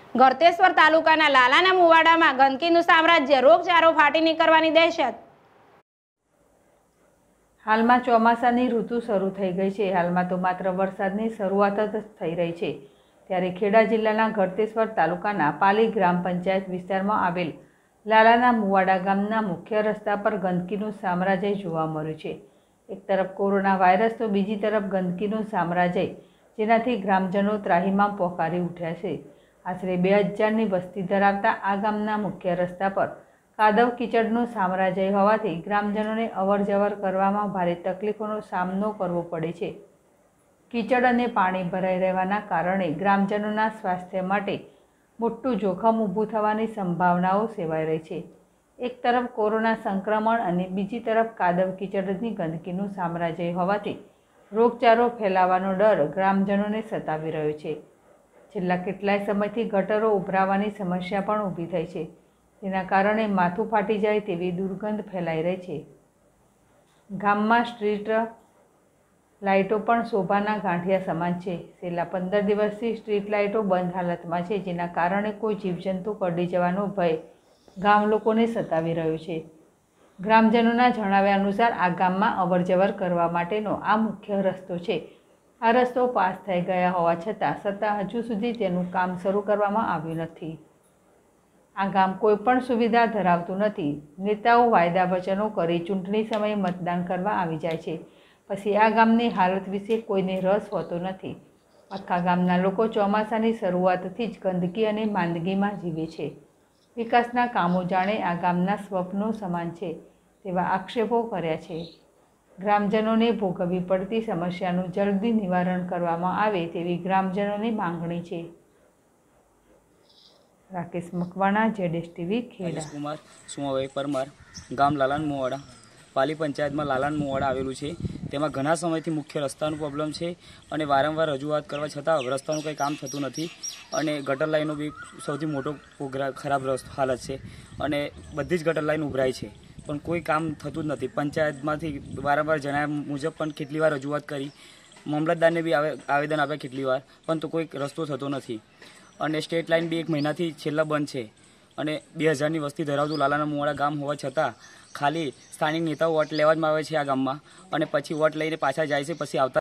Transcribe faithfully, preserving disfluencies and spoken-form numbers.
ગળતેશ્વર તાલુકાના લાલાના મુવાડામાં ગંદકીનું સામ્રાજ્ય, રોગચાળો ફાટી નીકળવાની દહેશત। હાલમાં ચોમાસાની ઋતુ શરૂ થઈ ગઈ છે। હાલમાં તો માત્ર વરસાદની શરૂઆત જ થઈ રહી છે, ત્યારે ખેડા જિલ્લાના ગળતેશ્વર તાલુકાના પાલી ગ્રામ પંચાયત વિસ્તારમાં આવેલ લાલાના મુવાડા ગામના મુખ્ય રસ્તા પર ગંદકીનું સામ્રાજ્ય જોવા મળ્યું છે। એક તરફ કોરોના વાયરસ તો બીજી તરફ ગંદકીનું સામ્રાજ્ય, જેનાથી ગ્રામજનો ત્રાહિમામ પોકારી ઉઠ્યા છે। આશરે બે હજારની વસ્તી ધરાવતા આ ગામના મુખ્ય રસ્તા પર કાદવ કીચડનું સામ્રાજ્ય હોવાથી ગ્રામજનોને અવરજવર કરવામાં ભારે તકલીફોનો સામનો કરવો પડે છે। કીચડ અને પાણી ભરાઈ રહેવાના કારણે ગ્રામજનોના સ્વાસ્થ્ય માટે મોટું જોખમ ઊભું થવાની સંભાવનાઓ સેવાઈ રહી છે। એક તરફ કોરોના સંક્રમણ અને બીજી તરફ કાદવ કીચડની ગંદકીનું સામ્રાજ્ય હોવાથી રોગચાળો ફેલાવાનો ડર ગ્રામજનોને સતાવી રહ્યો છે। છેલ્લા કેટલાય સમયથી ગટરો ઉભરાવાની સમસ્યા પણ ઊભી થઈ છે, જેના કારણે માથું ફાટી જાય તેવી દુર્ગંધ ફેલાઈ રહી છે। ગામમાં સ્ટ્રીટ લાઇટો પણ શોભાના ગાંઠિયા સમાન છે। છેલ્લા પંદર દિવસથી સ્ટ્રીટ લાઇટો બંધ હાલતમાં છે, જેના કારણે કોઈ જીવજંતુ કરડી જવાનો ભય ગામ લોકોને સતાવી રહ્યો છે। ગ્રામજનોના જણાવ્યા અનુસાર આ ગામમાં અવરજવર કરવા માટેનો આ મુખ્ય રસ્તો છે। આ રસ્તો પાસ થઈ ગયા હોવા છતાં છતાં હજુ સુધી તેનું કામ શરૂ કરવામાં આવ્યું નથી। આ ગામ કોઈ પણ સુવિધા ધરાવતું નથી। નેતાઓ વાયદા વચનો કરી ચૂંટણી સમયે મતદાન કરવા આવી જાય છે, પછી આ ગામની હાલત વિશે કોઈને રસ હોતો નથી। આખા ગામના લોકો ચોમાસાની શરૂઆતથી જ ગંદકી અને માંદગીમાં જીવે છે। વિકાસના કામો જાણે આ ગામના સ્વપ્નો સમાન છે તેવા આક્ષેપો કર્યા છે। ગ્રામજનોને ભોગવવી પડતી સમસ્યાનું જલ્દી નિવારણ કરવામાં આવે તેવી ગ્રામજનોની માંગણી છે। રાકેશ મકવાણા, જેડેશ ટીવી, ખેડા। કુમાર સુમાભાઈ પરમાર, ગામ લાલાન મુવાડા, પાલી પંચાયતમાં લાલાન મુવાડા આવેલું છે। તેમાં ઘણા સમયથી મુખ્ય રસ્તાનો પ્રોબ્લેમ છે અને વારંવાર રજૂઆત કરવા છતાં રસ્તાનું કંઈ કામ થતું નથી અને ગટર લાઈનો બી સૌથી મોટો ખરાબ હાલત છે અને બધી જ ગટર લાઈન ઉભરાય છે, પણ કોઈ કામ થતું જ નથી। પંચાયતમાંથી વારંવાર જણાવ્યા મુજબ પણ કેટલી વાર રજૂઆત કરી, મામલતદારને બી આવેદન આપ્યા કેટલી વાર, પણ તો કોઈ રસ્તો થતો નથી અને સ્ટેટ લાઇન બી એક મહિનાથી છેલ્લા બંધ છે અને બે હજારની વસ્તી ધરાવતું લાલાના મુવાડા ગામ હોવા છતાં ખાલી સ્થાનિક નેતાઓ વોટ લેવામાં આવે છે આ ગામમાં અને પછી વોટ લઈને પાછા જાય છે, પછી આવતા